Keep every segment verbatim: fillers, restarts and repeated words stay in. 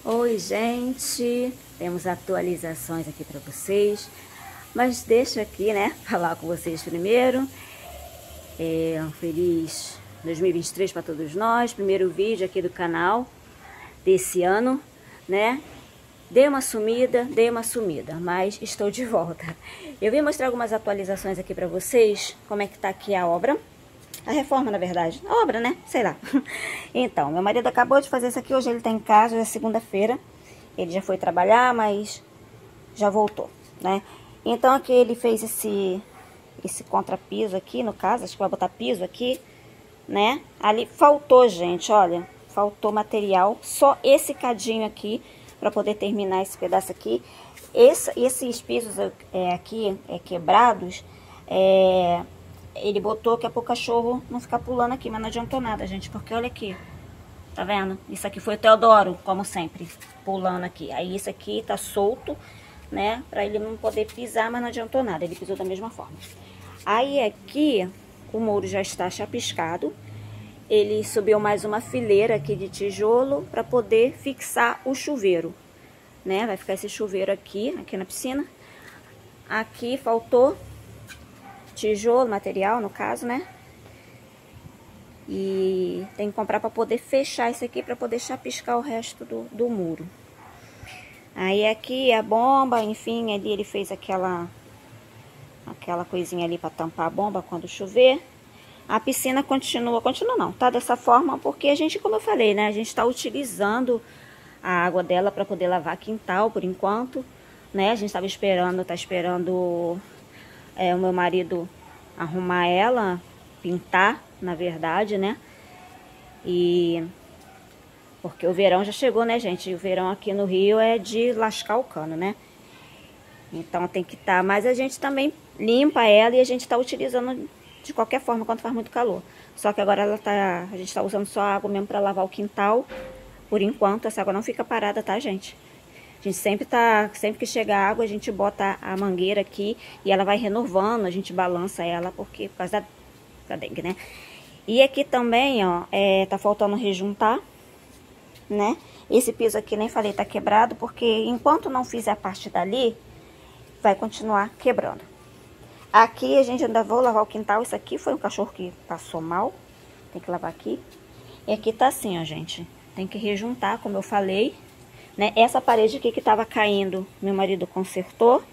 Oi, gente, temos atualizações aqui para vocês, mas deixa aqui, né, falar com vocês primeiro. É um feliz dois mil e vinte e três para todos nós, primeiro vídeo aqui do canal desse ano, né? Dei uma sumida, dei uma sumida, mas estou de volta. Eu vim mostrar algumas atualizações aqui para vocês, como é que tá aqui a obra. A reforma, na verdade. A obra, né? Sei lá. Então, meu marido acabou de fazer isso aqui. Hoje ele tá em casa, hoje é segunda-feira. Ele já foi trabalhar, mas já voltou, né? Então, aqui ele fez esse, esse contrapiso aqui, no caso. Acho que vai botar piso aqui, né? Ali faltou, gente, olha. Faltou material. Só esse cadinho aqui, pra poder terminar esse pedaço aqui. Esse, esses pisos é, aqui, é, quebrados, é... ele botou que é pro cachorro não ficar pulando aqui, mas não adiantou nada, gente, porque olha aqui, tá vendo? Isso aqui foi o Teodoro, como sempre, pulando aqui. Aí isso aqui tá solto, né, pra ele não poder pisar, mas não adiantou nada, ele pisou da mesma forma. Aí aqui, o muro já está chapiscado, ele subiu mais uma fileira aqui de tijolo pra poder fixar o chuveiro, né, vai ficar esse chuveiro aqui, aqui na piscina. Aqui faltou tijolo, material no caso, né? E tem que comprar para poder fechar isso aqui, para poder chapiscar o resto do, do muro. Aí aqui a bomba, enfim, ali ele fez aquela aquela coisinha ali para tampar a bomba quando chover. A piscina continua, continua não, tá dessa forma porque a gente, como eu falei, né? A gente tá utilizando a água dela para poder lavar quintal por enquanto, né? A gente tava esperando, tá esperando É, o meu marido arrumar ela, pintar, na verdade, né? E porque o verão já chegou, né, gente? O verão aqui no Rio é de lascar o cano, né? Então tem que estar, tá, mas a gente também limpa ela e a gente tá utilizando de qualquer forma quando faz muito calor. Só que agora ela tá, a gente tá usando só água mesmo para lavar o quintal. Por enquanto, essa água não fica parada, tá, gente? A gente sempre tá, sempre que chega a água, a gente bota a mangueira aqui e ela vai renovando, a gente balança ela, porque por causa da, da dengue, né? E aqui também, ó, é, tá faltando rejuntar, né? Esse piso aqui, nem falei, tá quebrado, porque enquanto não fizer a parte dali, vai continuar quebrando. Aqui a gente ainda vou lavar o quintal, isso aqui foi um cachorro que passou mal, tem que lavar aqui. E aqui tá assim, ó, gente, tem que rejuntar, como eu falei. Né? Essa parede aqui que tava caindo, meu marido consertou.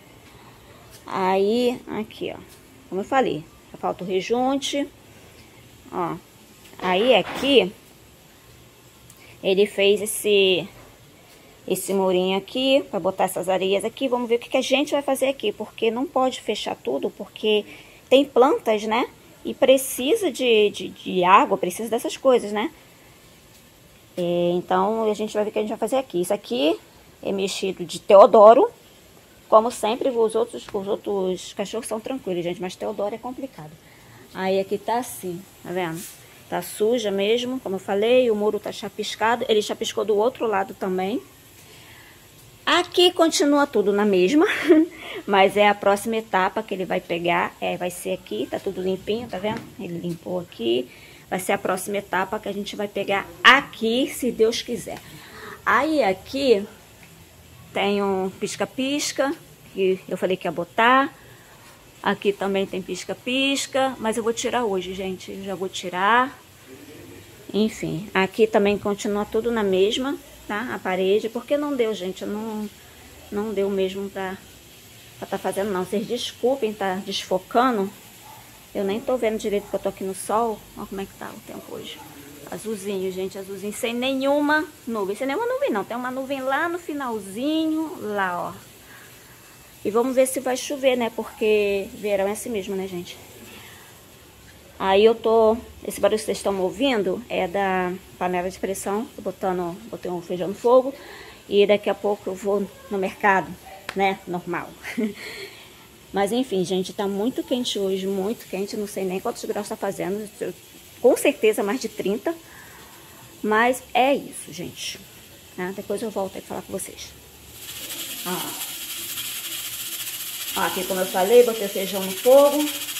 Aí, aqui, ó. Como eu falei, falta o rejunte. Ó. Aí aqui, ele fez esse, esse murinho aqui, pra botar essas areias aqui. Vamos ver o que, que a gente vai fazer aqui, porque não pode fechar tudo, porque tem plantas, né? E precisa de, de, de água, precisa dessas coisas, né? É, então, a gente vai ver o que a gente vai fazer aqui. Isso aqui é mexido de Teodoro. Como sempre, os outros, os outros cachorros são tranquilos, gente. Mas Teodoro é complicado. Aí aqui tá assim, tá vendo? Tá suja mesmo, como eu falei. O muro tá chapiscado. Ele chapiscou do outro lado também. Aqui continua tudo na mesma. Mas é a próxima etapa que ele vai pegar. É, vai ser aqui, tá tudo limpinho, tá vendo? Ele limpou aqui. Vai ser a próxima etapa que a gente vai pegar aqui, se Deus quiser. Aí aqui tem um pisca-pisca, que eu falei que ia botar. Aqui também tem pisca-pisca, mas eu vou tirar hoje, gente. Eu já vou tirar. Enfim, aqui também continua tudo na mesma, tá? A parede, porque não deu, gente. Não, não deu mesmo pra estar tá fazendo, não. Vocês desculpem, tá desfocando. Eu nem tô vendo direito porque eu tô aqui no sol. Olha como é que tá o tempo hoje. Azulzinho, gente, azulzinho, sem nenhuma nuvem. Sem nenhuma nuvem não, tem uma nuvem lá no finalzinho, lá, ó. E vamos ver se vai chover, né, porque verão é assim mesmo, né, gente. Aí eu tô, esse barulho que vocês estão ouvindo é da panela de pressão. Tô botando, botei um feijão no fogo. E daqui a pouco eu vou no mercado, né, normal. Mas enfim, gente, tá muito quente hoje, muito quente, não sei nem quantos graus tá fazendo, com certeza mais de trinta, mas é isso, gente, tá? Depois eu volto aí falar com vocês. Ó. Ó, aqui como eu falei, botei o feijão no fogo,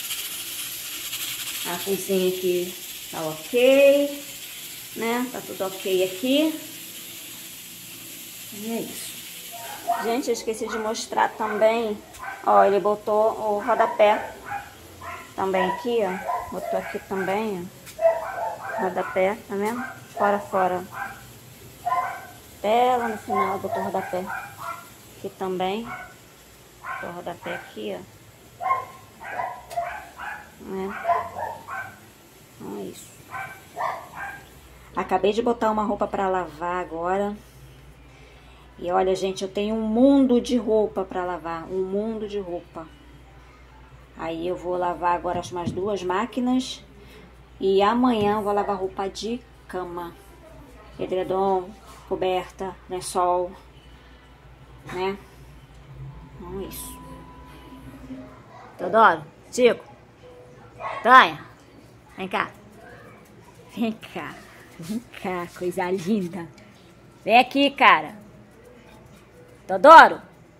a cozinha aqui tá ok, né, tá tudo ok aqui. E é isso. Gente, eu esqueci de mostrar também. Ó, ele botou o rodapé também aqui, ó. Botou aqui também, ó. Rodapé, tá vendo? Fora, fora. Até lá no final botou o rodapé. Aqui também. Botou o rodapé aqui, ó. É. Então é isso. Acabei de botar uma roupa pra lavar agora. E olha, gente, eu tenho um mundo de roupa pra lavar. Um mundo de roupa. Aí eu vou lavar agora as mais duas máquinas. E amanhã eu vou lavar roupa de cama. Edredom, coberta, lençol. Né? Então é isso. Teodoro, Chico, Tonha, vem cá. Vem cá. Vem cá, coisa linda. Vem aqui, cara. Teodoro.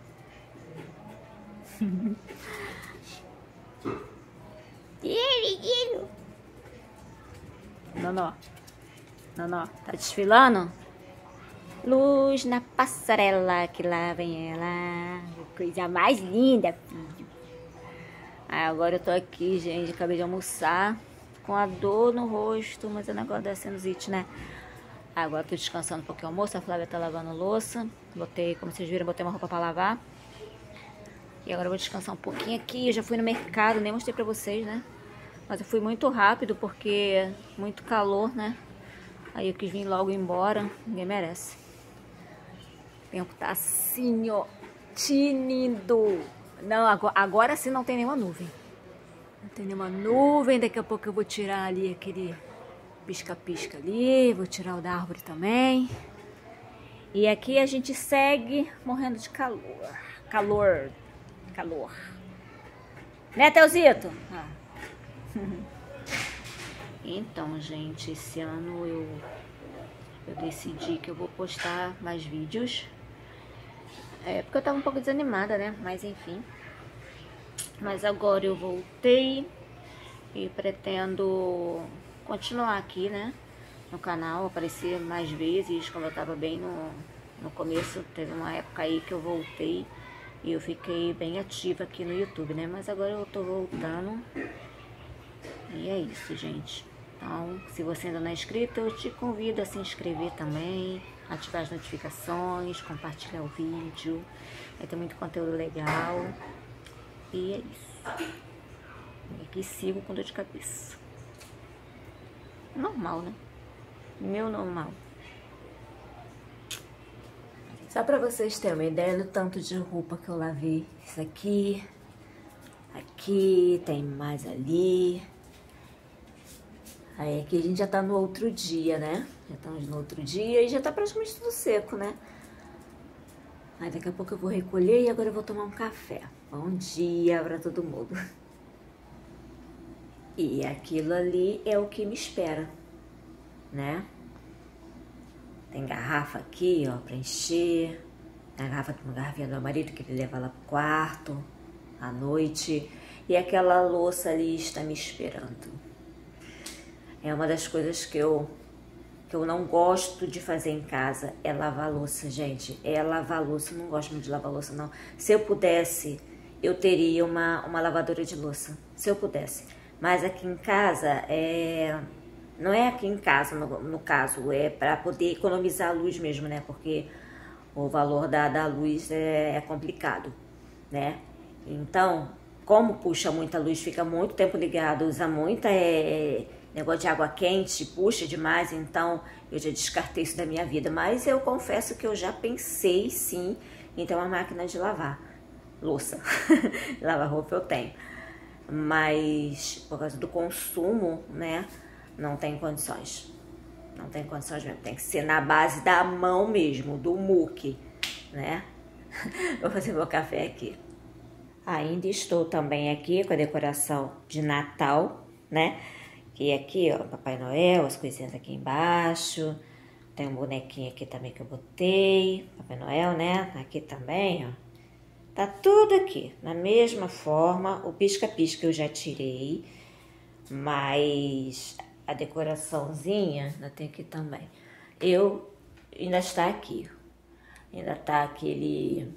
Nonó. Nonó, tá desfilando? Luz na passarela, que lá vem ela. Coisa mais linda, filho. Ah, agora eu tô aqui, gente. Acabei de almoçar. Com a dor no rosto, mas é negócio da sinusite, né? Agora eu tô descansando um pouquinho o almoço. A Flávia tá lavando louça. Botei, como vocês viram, botei uma roupa pra lavar. E agora eu vou descansar um pouquinho aqui. Eu já fui no mercado, nem mostrei pra vocês, né? Mas eu fui muito rápido porque muito calor, né? Aí eu quis vir logo embora. Ninguém merece. O tempo tá assim, ó. Tinindo. Não, agora, agora sim não tem nenhuma nuvem. Não tem nenhuma nuvem. Daqui a pouco eu vou tirar ali aquele pisca-pisca ali. Vou tirar o da árvore também. E aqui a gente segue morrendo de calor. Calor. Calor. Né, Teuzito? Ah. Então, gente, esse ano eu, eu decidi que eu vou postar mais vídeos. É porque eu tava um pouco desanimada, né? Mas enfim. Mas agora eu voltei e pretendo continuar aqui, né? No canal, aparecer mais vezes, como eu tava bem no, no começo. Teve uma época aí que eu voltei e eu fiquei bem ativa aqui no YouTube, né? Mas agora eu tô voltando. E é isso, gente. Então, se você ainda não é inscrito, eu te convido a se inscrever também, ativar as notificações, compartilhar o vídeo. Vai ter muito conteúdo legal. E é isso. E aqui sigo com dor de cabeça. Normal, né? Meu normal. Só pra vocês terem uma ideia do tanto de roupa que eu lavei. Isso aqui, aqui, tem mais ali. Aí aqui a gente já tá no outro dia, né? Já estamos no outro dia e já tá praticamente tudo seco, né? Aí daqui a pouco eu vou recolher e agora eu vou tomar um café. Bom dia pra todo mundo. E aquilo ali é o que me espera, né? Tem garrafa aqui, ó, pra encher. A garrafa, uma garrafinha do meu marido que ele leva lá pro quarto à noite. E aquela louça ali está me esperando. É uma das coisas que eu, que eu não gosto de fazer em casa, é lavar louça, gente. É lavar louça, eu não gosto muito de lavar louça, não. Se eu pudesse, eu teria uma, uma lavadora de louça, se eu pudesse. Mas aqui em casa, é... não é aqui em casa, no, no caso, é para poder economizar a luz mesmo, né? Porque o valor da, da luz é, é complicado, né? Então, como puxa muita luz, fica muito tempo ligado, usa muita... É, negócio de água quente, puxa demais, então eu já descartei isso da minha vida. Mas eu confesso que eu já pensei, sim, em ter uma máquina de lavar louça. Lavar roupa eu tenho. Mas por causa do consumo, né, não tem condições. Não tem condições mesmo. Tem que ser na base da mão mesmo, do muque, né? Vou fazer meu café aqui. Ainda estou também aqui com a decoração de Natal, né? E aqui, ó, Papai Noel, as coisinhas aqui embaixo. Tem um bonequinho aqui também que eu botei. Papai Noel, né? Aqui também, ó. Tá tudo aqui, na mesma forma. O pisca-pisca eu já tirei. Mas a decoraçãozinha ainda tem aqui também. Eu ainda está aqui. Ainda tá aquele,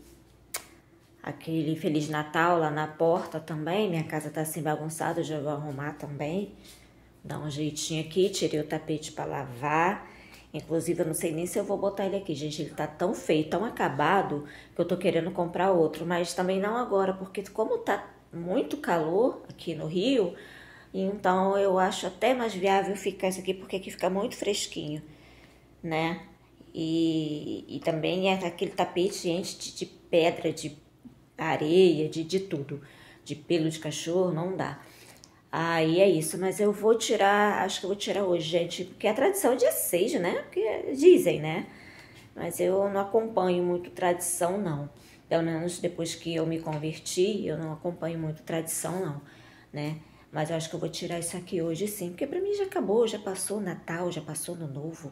aquele Feliz Natal lá na porta também. Minha casa tá assim bagunçada, eu já vou arrumar também. Dar um jeitinho aqui, tirei o tapete pra lavar. Inclusive, eu não sei nem se eu vou botar ele aqui, gente. Ele tá tão feio, tão acabado, que eu tô querendo comprar outro. Mas também não agora, porque como tá muito calor aqui no Rio, então eu acho até mais viável ficar isso aqui, porque aqui fica muito fresquinho, né? E, e também é aquele tapete enche de, de pedra, de areia, de, de tudo. De pelo de cachorro, não dá. Aí é isso, mas eu vou tirar, acho que eu vou tirar hoje, gente, porque a tradição é dia seis, né? Porque dizem, né? Mas eu não acompanho muito tradição, não. Pelo menos depois que eu me converti, eu não acompanho muito tradição, não, né? Mas eu acho que eu vou tirar isso aqui hoje sim, porque pra mim já acabou, já passou o Natal, já passou o Ano Novo,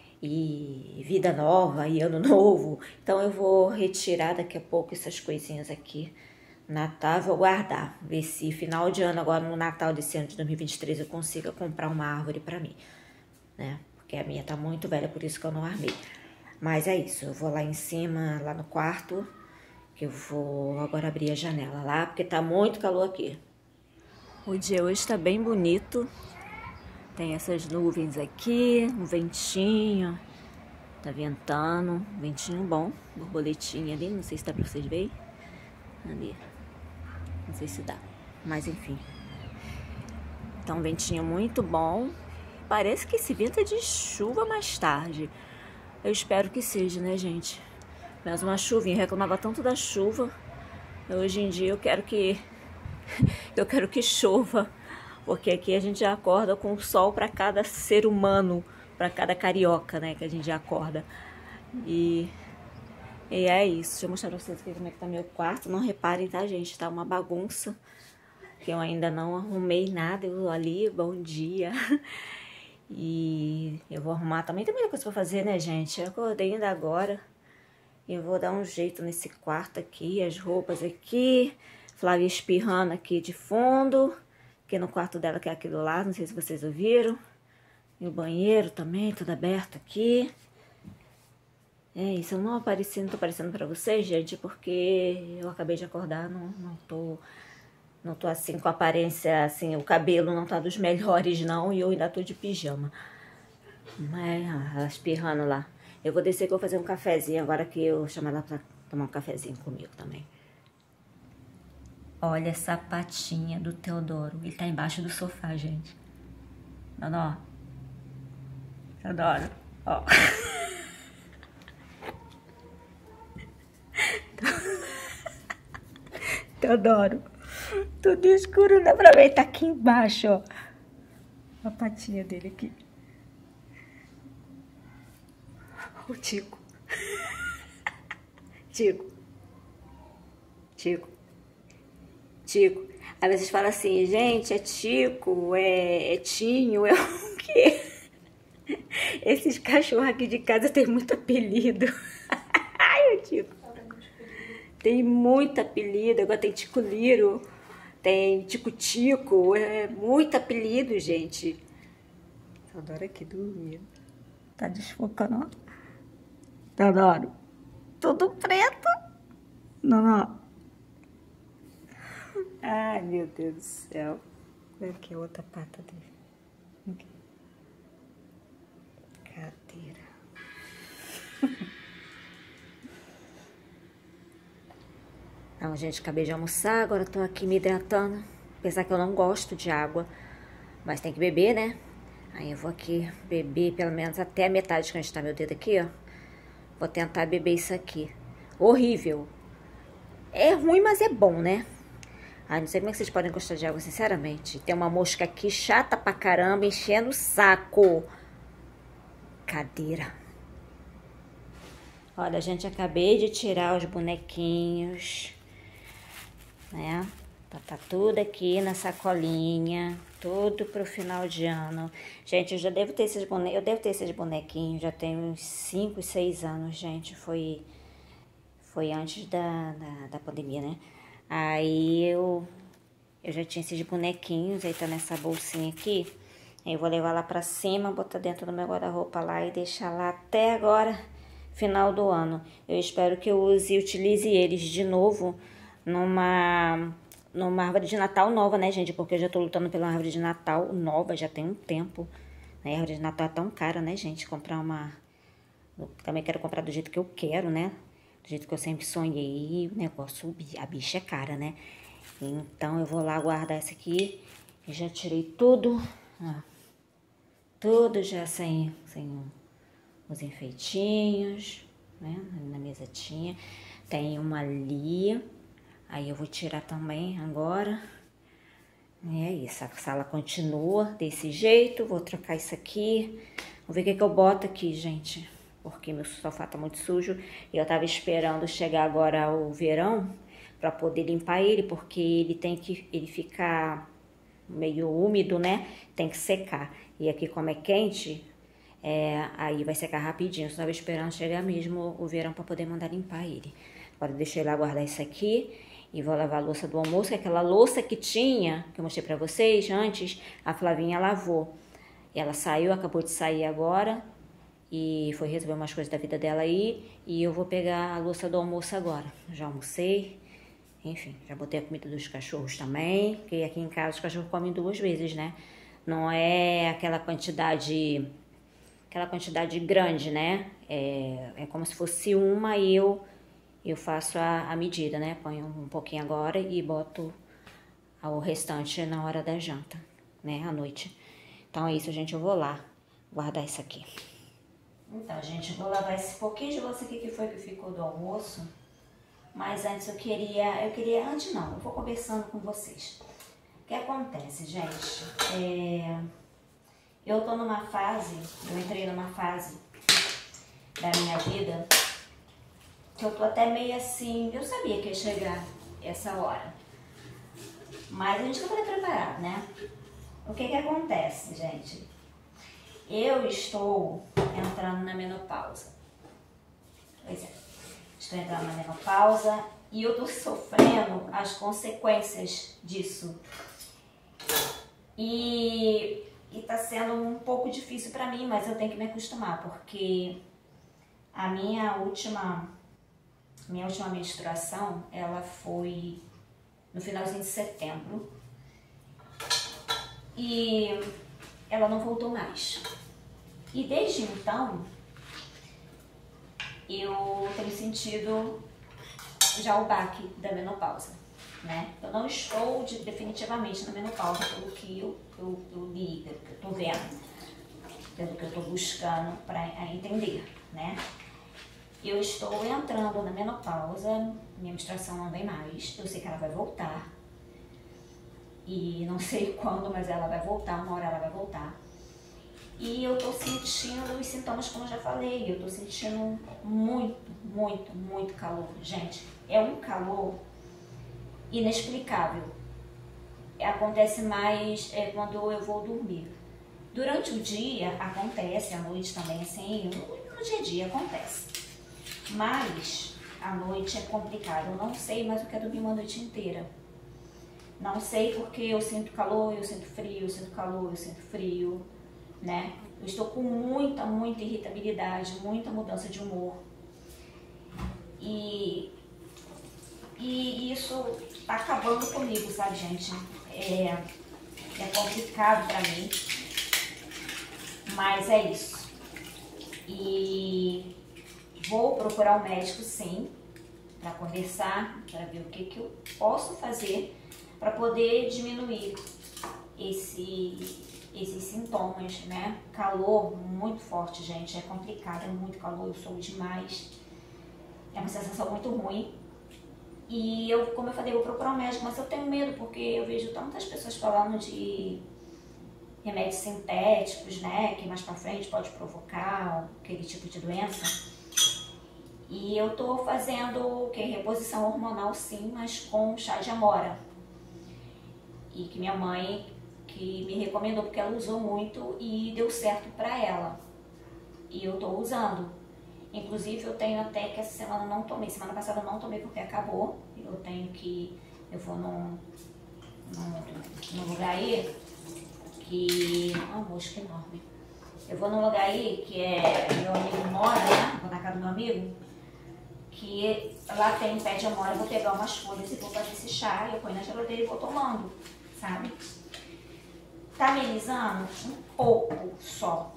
e vida nova, e Ano Novo. Então eu vou retirar daqui a pouco essas coisinhas aqui. Natal eu vou guardar, ver se final de ano, agora no Natal desse ano de dois mil e vinte e três, eu consiga comprar uma árvore pra mim, né? Porque a minha tá muito velha, por isso que eu não armei. Mas é isso, eu vou lá em cima, lá no quarto, que eu vou agora abrir a janela lá, porque tá muito calor aqui. O dia hoje tá bem bonito, tem essas nuvens aqui, um ventinho, tá ventando, ventinho bom, borboletinha ali, não sei se dá pra vocês verem, ali. Não sei se dá, mas enfim. Tá um ventinho muito bom. Parece que esse vento é de chuva mais tarde. Eu espero que seja, né, gente? Mas uma chuvinha. Eu reclamava tanto da chuva. Hoje em dia eu quero que... eu quero que chova. Porque aqui a gente já acorda com o sol para cada ser humano. Para cada carioca, né, que a gente já acorda. E... E é isso, deixa eu mostrar pra vocês aqui como é que tá meu quarto. Não reparem, tá, gente? Tá uma bagunça. Que eu ainda não arrumei nada. Eu ali, bom dia. E eu vou arrumar também. Tem muita coisa pra fazer, né, gente? Eu acordei ainda agora. Eu vou dar um jeito nesse quarto aqui. As roupas aqui. Flávia espirrando aqui de fundo. Aqui no quarto dela, que é aquilo lá. Não sei se vocês ouviram. E o banheiro também, tudo aberto aqui. É isso, eu não apareci, não tô aparecendo pra vocês, gente, porque eu acabei de acordar, não, não tô, não tô assim com aparência, assim, o cabelo não tá dos melhores não, e eu ainda tô de pijama. Mas, ah, ela espirrando lá. Eu vou descer que eu vou fazer um cafezinho, agora que eu chamo ela pra tomar um cafezinho comigo também. Olha essa patinha do Teodoro, ele tá embaixo do sofá, gente. Não, ó. Teodoro, ó. Teodoro, tudo escuro, não dá pra ver, tá aqui embaixo, ó. A patinha dele aqui. O Tico. Tico. Tico. Tico. Aí vocês falam assim, gente, é Tico, é, é Tinho, é o quê? Esses cachorros aqui de casa tem muito apelido. Ai, o Tico. Tem muito apelido, agora tem Tico Liro, tem Tico Tico, é muito apelido, gente. Teodoro aqui dormindo. Tá desfocando, ó. Teodoro. Tudo preto. Não, não. Ai, meu Deus do céu. Aqui a outra pata dele. Aqui. Cadeira. Então, gente, acabei de almoçar, agora tô aqui me hidratando. Apesar que eu não gosto de água, mas tem que beber, né? Aí eu vou aqui beber pelo menos até a metade, que a gente tá meu dedo aqui, ó. Vou tentar beber isso aqui. Horrível. É ruim, mas é bom, né? Ai, não sei como é que vocês podem gostar de água, sinceramente. Tem uma mosca aqui chata pra caramba, enchendo o saco. Cadeira. Olha, gente, acabei de tirar os bonequinhos, né? Tá, tá tudo aqui na sacolinha, tudo pro final de ano. Gente, eu já devo ter esses bonequinhos, eu devo ter esses bonequinhos, já tem uns cinco, seis anos, gente. Foi, foi antes da, da, da pandemia, né? Aí eu, eu já tinha esses bonequinhos, aí tá nessa bolsinha aqui. Aí eu vou levar lá pra cima, botar dentro do meu guarda-roupa lá e deixar lá até agora final do ano. Eu espero que eu use e utilize eles de novo numa, numa árvore de Natal nova, né, gente? Porque eu já tô lutando pela árvore de Natal nova, já tem um tempo. A árvore de Natal é tão cara, né, gente? Comprar uma... Eu também quero comprar do jeito que eu quero, né? Do jeito que eu sempre sonhei. O negócio, a bicha é cara, né? Então eu vou lá guardar essa aqui. Eu já tirei tudo, ó. Tudo já sem, sem os enfeitinhos, né? Na mesa tinha. Tem uma ali. Aí eu vou tirar também agora. E é isso, a sala continua desse jeito. Vou trocar isso aqui. Vou ver o que, que eu boto aqui, gente. Porque meu sofá tá muito sujo. E eu tava esperando chegar agora o verão pra poder limpar ele. Porque ele tem que ele ficar meio úmido, né? Tem que secar. E aqui como é quente, é, aí vai secar rapidinho. Eu só tava esperando chegar mesmo o verão pra poder mandar limpar ele. Agora deixei lá guardar isso aqui. E vou lavar a louça do almoço, que aquela louça que tinha, que eu mostrei pra vocês antes, a Flavinha lavou. Ela saiu, acabou de sair agora, e foi resolver umas coisas da vida dela aí, e eu vou pegar a louça do almoço agora. Já almocei, enfim, já botei a comida dos cachorros também, porque aqui em casa os cachorros comem duas vezes, né? Não é aquela quantidade, aquela quantidade grande, né? É, é como se fosse uma e eu... Eu faço a, a medida, né? Ponho um pouquinho agora e boto o restante na hora da janta, né? À noite. Então é isso, gente. Eu vou lá guardar isso aqui. Então, gente, eu vou lavar esse pouquinho de louça aqui que foi que ficou do almoço. Mas antes eu queria... Eu queria... Antes não, eu vou conversando com vocês. O que acontece, gente? É, eu tô numa fase... Eu entrei numa fase da minha vida... que eu tô até meio assim, eu sabia que ia chegar essa hora, mas a gente não foi preparado, né? O que que acontece, gente? Eu estou entrando na menopausa. Pois é, estou entrando na menopausa e eu tô sofrendo as consequências disso. E, e tá sendo um pouco difícil pra mim, mas eu tenho que me acostumar, porque a minha última... Minha última menstruação, ela foi no finalzinho de setembro e ela não voltou mais. E desde então, eu tenho sentido já o baque da menopausa, né? Eu não estou de, definitivamente na menopausa, pelo que eu, eu, eu li, pelo que eu tô vendo, pelo que eu tô buscando para entender, né? Eu estou entrando na menopausa, minha menstruação não vem mais, eu sei que ela vai voltar. E não sei quando, mas ela vai voltar, uma hora ela vai voltar. E eu tô sentindo os sintomas, como eu já falei, eu tô sentindo muito, muito, muito calor. Gente, é um calor inexplicável. Acontece mais é, quando eu vou dormir. Durante o dia acontece, à noite também, assim, no dia a dia acontece. Mas à noite é complicado, eu não sei mais o que é dormir uma noite inteira. Não sei porque eu sinto calor, eu sinto frio, eu sinto calor, eu sinto frio, né? Eu estou com muita, muita irritabilidade, muita mudança de humor. E, e isso tá acabando comigo, sabe, gente? É, é complicado pra mim, mas é isso. E... vou procurar um médico, sim, para conversar, para ver o que, que eu posso fazer para poder diminuir esse, esses sintomas, né? Calor muito forte, gente, é complicado, é muito calor, eu sou demais, é uma sensação muito ruim. E eu, como eu falei, eu vou procurar um médico, mas eu tenho medo porque eu vejo tantas pessoas falando de remédios sintéticos, né? Que mais pra frente pode provocar aquele tipo de doença. E eu tô fazendo o que? Reposição hormonal, sim, mas com chá de amora. E que minha mãe que me recomendou, porque ela usou muito e deu certo pra ela. E eu tô usando. Inclusive eu tenho até que essa semana eu não tomei. Semana passada eu não tomei porque acabou. Eu tenho que... Eu vou num, num, num lugar aí que... Ah, um mosca enorme. Eu vou num lugar aí que é meu amigo mora, né? Vou na casa do meu amigo, que lá tem um pé de amora, eu vou pegar umas folhas e vou fazer esse chá, eu ponho na geladeira e vou tomando, sabe? Tá amenizando? Um pouco só,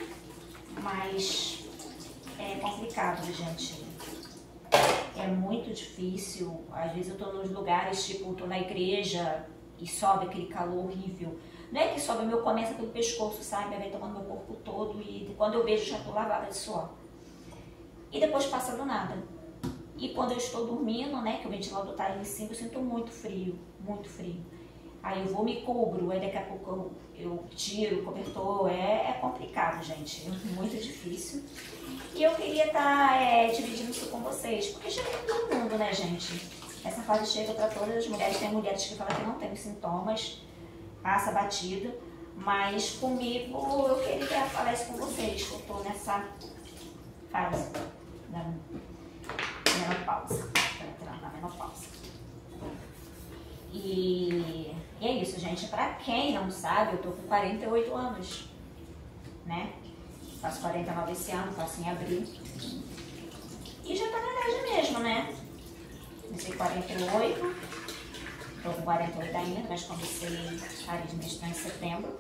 mas é complicado, gente. É muito difícil. Às vezes eu tô nos lugares, tipo, tô na igreja e sobe aquele calor horrível. Não é que sobe, meu começa pelo pescoço, sabe? Vai tomando meu corpo todo e quando eu vejo já tô lavada de suor. E depois passa do nada. E quando eu estou dormindo, né, que o ventilador tá ali em cima, eu sinto muito frio, muito frio. Aí eu vou, me cubro, aí daqui a pouco eu, eu tiro o cobertor, é, é complicado, gente, é muito difícil. E eu queria estar tá, é, dividindo isso com vocês, porque chega pra todo mundo, né, gente? Essa fase chega para todas as mulheres, tem mulheres que falam que não tem sintomas, passa batida, mas comigo eu queria falar isso com vocês, que eu tô nessa fase da menopausa, tô entrando na menopausa. E, e é isso, gente. Pra quem não sabe, eu tô com quarenta e oito anos, né? Faço quarenta e nove esse ano, faço em abril. E já tá na idade mesmo, né? Comecei quarenta e oito, tô com quarenta e oito ainda, mas comecei a de menstruar em setembro.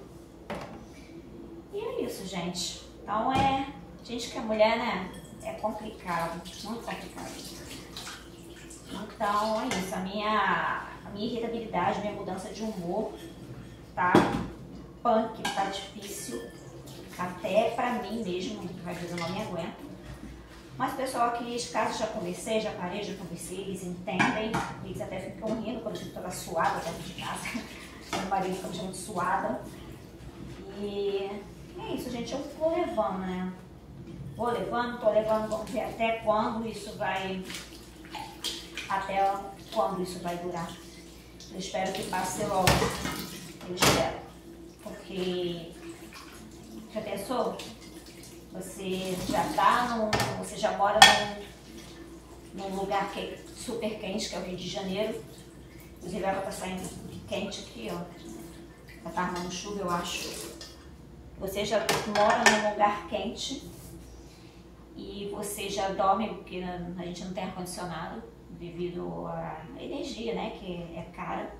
E é isso, gente. Então é... Gente que é mulher, né? É complicado, muito complicado. Então é isso, a minha... A minha irritabilidade, minha mudança de humor tá punk, tá difícil, até pra mim mesmo, às vezes eu não me aguento. Mas o pessoal aqui de casa já conversei, já parei, já conversei, eles entendem, eles até ficam rindo quando eu fico toda suada dentro de casa. Meu marido fica me chamando de suada. E é isso, gente, eu vou levando, né? Vou levando, tô levando, vamos ver até quando isso vai, até quando isso vai durar. Eu espero que passe logo, eu espero, porque já pensou? Você já tá num, você já mora num, num lugar que é super quente, que é o Rio de Janeiro, inclusive ela tá saindo quente aqui, ó, já tá armando chuva, eu acho. Você já mora num lugar quente e você já dorme, porque a gente não tem ar-condicionado, devido à energia, né, que é cara.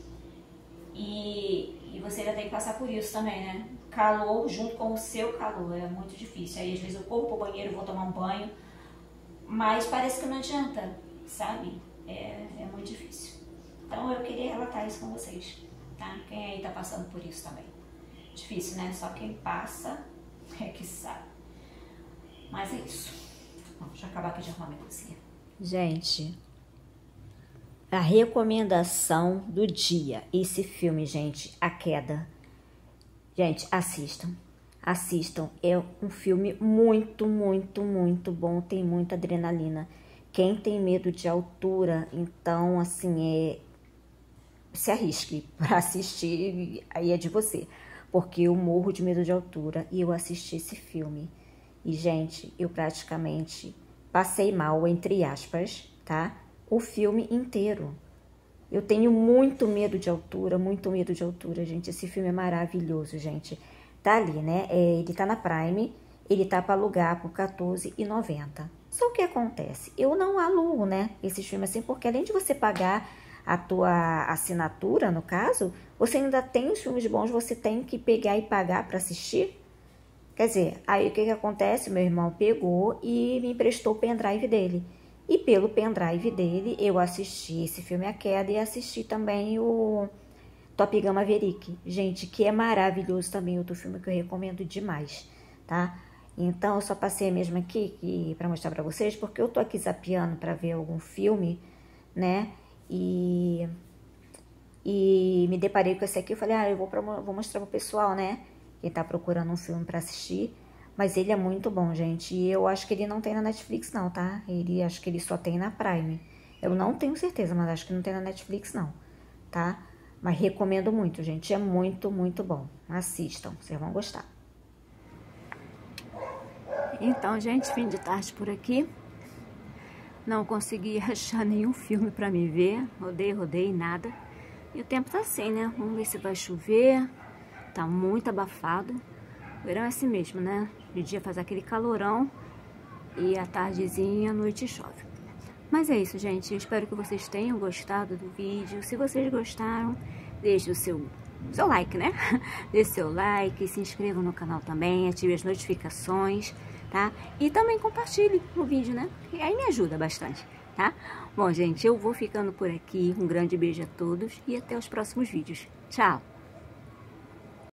E, e você já tem que passar por isso também, né? Calor junto com o seu calor, é muito difícil. Aí às vezes eu corro pro banheiro, vou tomar um banho, mas parece que não adianta, sabe? É, é muito difícil. Então eu queria relatar isso com vocês, tá? Quem aí tá passando por isso também. Difícil, né? Só quem passa é que sabe. Mas é isso. Bom, deixa eu acabar aqui de arrumar minha cozinha. Gente, a recomendação do dia, esse filme, gente, A Queda. Gente, assistam, assistam, é um filme muito, muito, muito bom, tem muita adrenalina. Quem tem medo de altura, então, assim, é... se arrisque para assistir, aí é de você. Porque eu morro de medo de altura e eu assisti esse filme. E, gente, eu praticamente passei mal, entre aspas, tá? O filme inteiro. Eu tenho muito medo de altura, muito medo de altura, gente. Esse filme é maravilhoso, gente. Tá ali, né? É, ele tá na Prime, ele tá para alugar por quatorze reais e noventa centavos. Só o que acontece? Eu não alugo, né, esse filme assim, porque além de você pagar a tua assinatura, no caso, você ainda tem os filmes bons, você tem que pegar e pagar para assistir. Quer dizer, aí o que que acontece? Meu irmão pegou e me emprestou o pendrive dele. E pelo pendrive dele, eu assisti esse filme A Queda e assisti também o Top Gun Maverick. Gente, que é maravilhoso também, outro filme que eu recomendo demais, tá? Então, eu só passei mesmo aqui que, pra mostrar pra vocês, porque eu tô aqui zapeando pra ver algum filme, né? E, e me deparei com esse aqui, eu falei, ah, eu vou, pra, vou mostrar pro pessoal, né? Quem tá procurando um filme pra assistir. Mas ele é muito bom, gente. E eu acho que ele não tem na Netflix, não, tá? Ele, acho que ele só tem na Prime. Eu não tenho certeza, mas acho que não tem na Netflix, não, tá? Mas recomendo muito, gente. É muito, muito bom. Assistam, vocês vão gostar. Então, gente, fim de tarde por aqui. Não consegui achar nenhum filme pra me ver. Rodei, rodei, nada. E o tempo tá assim, né? Vamos ver se vai chover. Tá muito abafado. Verão é assim mesmo, né? De dia faz aquele calorão e à tardezinha, à noite chove. Mas é isso, gente. Eu espero que vocês tenham gostado do vídeo. Se vocês gostaram, deixe o seu, seu like, né? Deixe seu like, se inscreva no canal também, ative as notificações, tá? E também compartilhe o vídeo, né? E aí me ajuda bastante, tá? Bom, gente, eu vou ficando por aqui. Um grande beijo a todos e até os próximos vídeos. Tchau!